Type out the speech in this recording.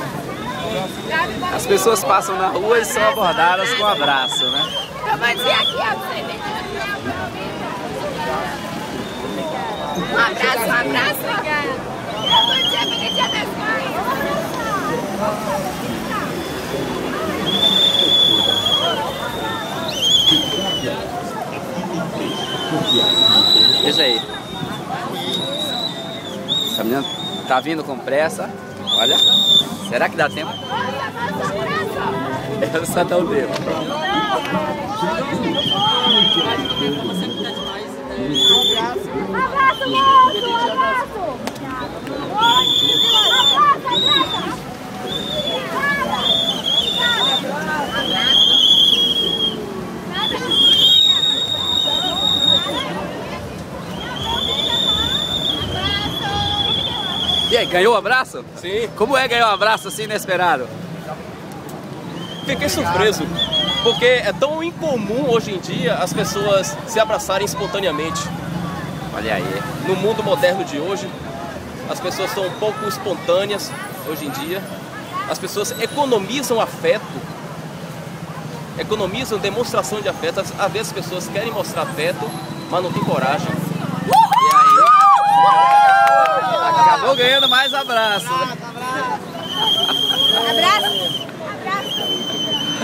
As pessoas passam na rua e são abordadas com abraço, né? Eu vou dizer aqui, ó, pra você ver. Um abraço, um abraço. Eu vou dizer feliz Dia das Mães. Veja aí. Essa menina tá vindo com pressa. Olha. Será que dá tempo? Ela só dá o dedo. Abraço, moço! Abraço! E aí, ganhou o abraço? Sim. Como é ganhar um abraço assim inesperado? Fiquei surpreso, porque é tão incomum hoje em dia as pessoas se abraçarem espontaneamente. Olha aí. No mundo moderno de hoje, as pessoas são um pouco espontâneas hoje em dia. As pessoas economizam afeto, economizam demonstração de afeto. Às vezes as pessoas querem mostrar afeto, mas não tem coragem. E aí? Acabou ganhando mais abraço. Abraço!